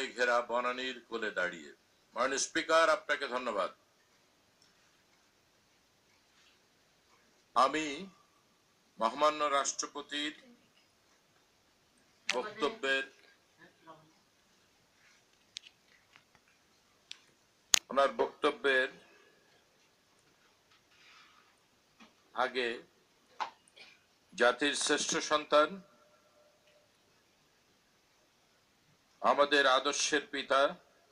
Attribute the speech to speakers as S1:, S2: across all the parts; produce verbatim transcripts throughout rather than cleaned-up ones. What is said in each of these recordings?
S1: বনময় ঘেরা বনানীর কোলে দাঁড়িয়ে। মাননীয় স্পিকার, আপনাকে ধন্যবাদ। আমি মহামান্য রাষ্ট্রপতির বক্তব্যের ওনার বক্তব্যের আগে জাতির শ্রেষ্ঠ সন্তান, আমাদের আদর্শের পিতা,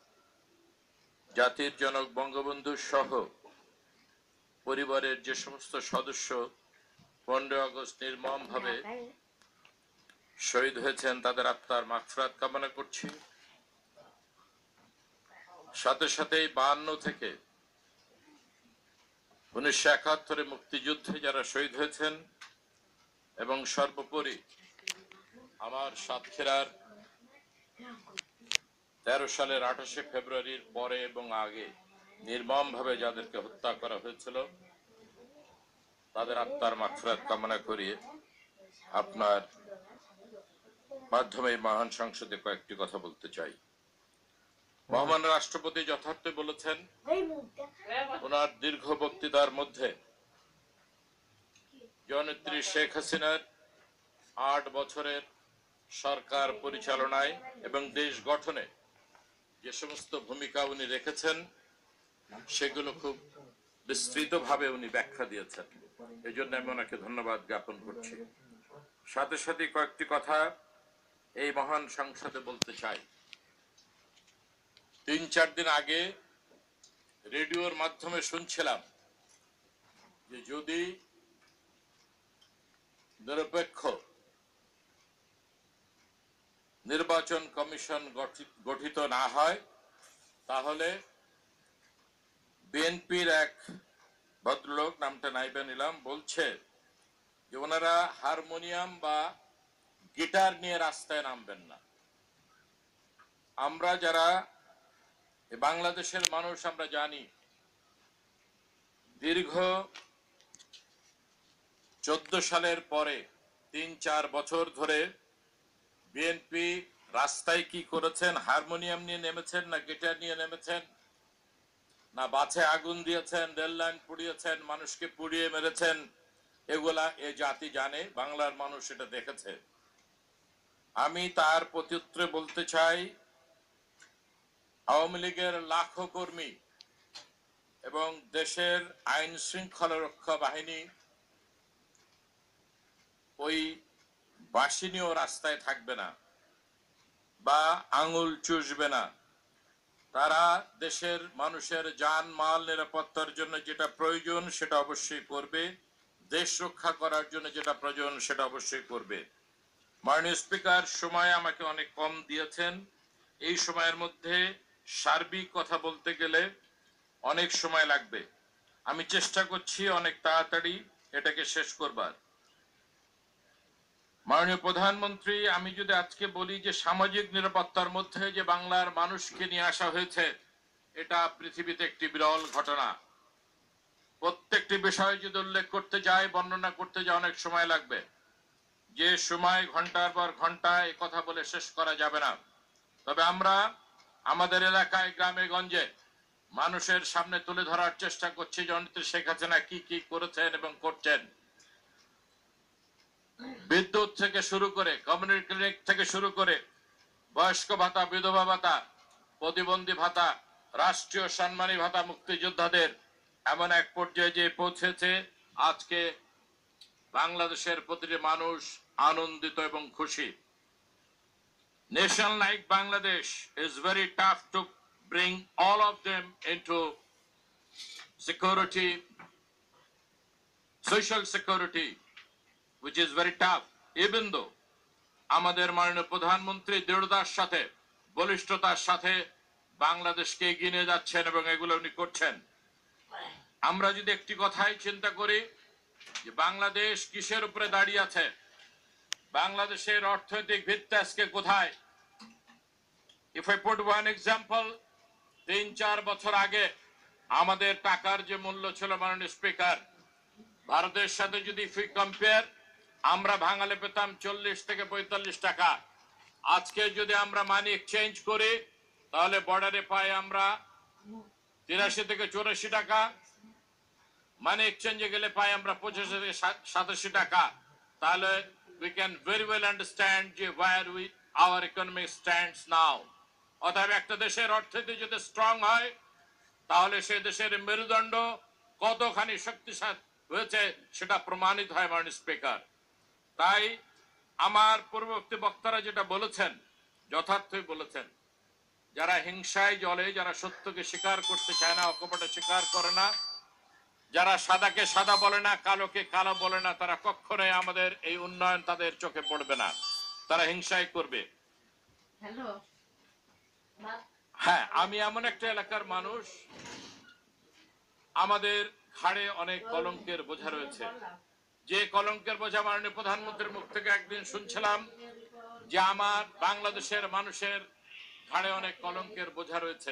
S1: জাতির জনক বঙ্গবন্ধু সহ পরিবারের যে সমস্ত সদস্য পনেরোই আগস্ট নির্মমভাবে শহীদ হয়েছেন তাদের আত্মার মাগফিরাত কামনা করছি। সাথে সাথে বায়ান্ন থেকে উনিশশো একাত্তরে মুক্তিযুদ্ধে যারা শহীদ হয়েছেন এবং সর্বোপরি আমার সাতক্ষীরার তেরো সালের আঠাশে ফেব্রুয়ারির পরে এবং আগে নির্মমভাবে যাদেরকে হত্যা করা হয়েছিল তাদের আত্মার মাগফিরাত কামনা করিয়ে আপনার মাধ্যমে মহান সংসদে কয়েকটি কথা বলতে চাই। মহামান্য রাষ্ট্রপতি যথার্থ বলেছেন ওনার দীর্ঘ বক্তৃতার মধ্যে জননেত্রী শেখ হাসিনার আট বছরের সরকার পরিচালনায় এবং দেশ গঠনে যে সমস্ত ভূমিকা উনি রেখেছেন সেগুলো খুব বিস্তৃতভাবে উনি ব্যাখ্যা দিয়েছেন। এই জন্য আমি ওনাকে ধন্যবাদ জ্ঞাপন করছি। সাথে সাথে কয়েকটি কথা এই মহান সংসদে বলতে চাই। তিন চার দিন আগে রেডিওর মাধ্যমে শুনছিলাম যে যদি নিরপেক্ষ নির্বাচন কমিশন গঠিত না হয় তাহলে বিএনপির এক ভদ্রলোক, নামটা নাইবা নিলাম, বলছে যে ওনারা হারমোনিয়াম বা গিটার নিয়ে রাস্তায় নামবেন না। আমরা যারা বাংলাদেশের মানুষ আমরা জানি দীর্ঘ চোদ্দ সালের পরে তিন চার বছর ধরে বিএনপি রাস্তায় কি করেছেন, হারমোনিয়াম নিয়ে নেমেছেন না গিটার নিয়ে নেমেছেন, না বাছে আগুন দিয়েছেন, রেল লাইন পুড়িয়েছেন, মানুষকে পুড়িয়ে মেরেছেন, এগুলা এ জাতি জানে, বাংলার মানুষ এটা দেখেছে। আমি তার প্রত্যুত্তরে বলতে চাই আওয়ামী লীগের লাখো কর্মী এবং দেশের আইন শৃঙ্খলা রক্ষা বাহিনী ওই বাঁশি নিয়েও রাস্তায় থাকবে না বা আঙুল চুষবে না। তারা দেশের মানুষের জান মাল নিরাপত্তার জন্য যেটা প্রয়োজন সেটা অবশ্যই করবে, দেশ রক্ষা করার জন্য যেটা প্রয়োজন সেটা অবশ্যই করবে। মাননীয় স্পিকার, সময় আমাকে অনেক কম দিয়েছেন। এই সময়ের মধ্যে সার্বিক কথা বলতে গেলে অনেক সময় লাগবে। আমি চেষ্টা করছি অনেক তাড়াতাড়ি এটাকে শেষ করবার। মাননীয় প্রধানমন্ত্রী, আমি যদি আজকে বলি যে সামাজিক নিরাপত্তার মধ্যে যে বাংলার মানুষকে নিয়ে আসা হয়েছে, এটা পৃথিবীতে একটি বিরল ঘটনা। প্রত্যেকটি বিষয় যদি উল্লেখ করতে যাই, বর্ণনা করতে যাই, অনেক সময় লাগবে। যে সময় ঘন্টার পর ঘন্টা এ কথা বলে শেষ করা যাবে না। তবে আমরা আমাদের এলাকায় গ্রামে গঞ্জে মানুষের সামনে তুলে ধরার চেষ্টা করছি জননেত্রী শেখ হাসিনা কি কি করেছেন এবং করছেন। বিদ্যুৎ থেকে শুরু করে, কমিউনিটি ক্লিনিক থেকে শুরু করে, বয়স্ক ভাতা, বিধবা ভাতা, প্রতিবন্ধী ভাতা, রাষ্ট্রীয় সম্মানী ভাতা মুক্তিযোদ্ধাদের এমন এক পর্যায়ে যে পৌঁছেছে আজকে বাংলাদেশের প্রতিটি মানুষ আনন্দিত এবং খুশি। Nation like Bangladesh is very tough to bring all of them into security, social security, which is very tough, even though আমাদের মাননীয় প্রধানমন্ত্রী দৃঢ়তার সাথে, বলিষ্ঠতার সাথে বাংলাদেশকে এগিয়ে নিয়ে যাচ্ছেন এবং এগুলো উনি করছেন। আমরা যদি একটি কথাই চিন্তা করি যে বাংলাদেশ কিসের উপরে দাঁড়িয়ে আছে, বাংলাদেশের অর্থনৈতিক ভিত্তি আজকে কোথায়? If I put one example, তিন চার বছর আগে আমাদের টাকার যে মূল্য ছিল মাননীয় স্পিকার, ভারতের সাথে যদি if we compare, আমরা ভাঙালে পেতাম চল্লিশ থেকে পঁয়তাল্লিশ টাকা। আজকে যদি আমরা মানি এক্সচেঞ্জ করি তাহলে বর্ডারে পাই আমরা তিরাশি থেকে চৌরাশি টাকা, মানে এক্সচেঞ্জে গেলে পাই আমরা পঁচাশি থেকে সাতাশি টাকা। তাহলে we can very well understand যে where we our economic stands now. অতএব একটা দেশের অর্থনীতি যদি স্ট্রং হয় তাহলে সে দেশের মেরুদণ্ড কতখানি শক্তিশালী হয়েছে সেটা প্রমাণিত হয় মাননীয় স্পিকার। তাই আমার পূর্ববর্তী বক্তারা যেটা বলেছেন যথার্থই বলেছেন, যারা হিংসায় জ্বলে, যারা সত্যকে স্বীকার করতে চায় না, অকপটে স্বীকার করে না, যারা সাদাকে সাদা বলে না, কালোকে কালো বলে না, তারা কখনোই আমাদের এই উন্নয়ন তাদের চোখে পড়বে না, তারা হিংসাই করবে। হ্যাঁ, আমি এমন একটা এলাকার মানুষ, আমাদের ঘাড়ে অনেক কলঙ্কের বোঝা রয়েছে। যে কলঙ্কের বোঝা মাননীয় প্রধানমন্ত্রীর মুখ থেকে একদিন শুনছিলাম যে আমার বাংলাদেশের মানুষের ঘাড়ে অনেক কলঙ্কের বোঝা রয়েছে।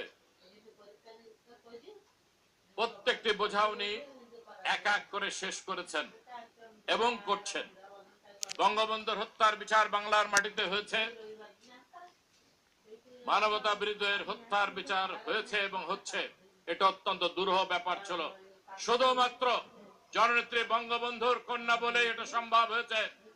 S1: প্রত্যেকটি বোঝা উনি এক এক করে শেষ করেছেন এবং করছেন। বঙ্গবন্ধুর হত্যার বিচার বাংলার মাটিতে হয়েছে, মানবতা বিরোধীদের হত্যার বিচার হয়েছে এবং হচ্ছে। এটা অত্যন্ত দুরূহ ব্যাপার ছিল। শুধুমাত্র জননেত্রী বঙ্গবন্ধুর কন্যা বলে এটা সম্ভব হয়েছে।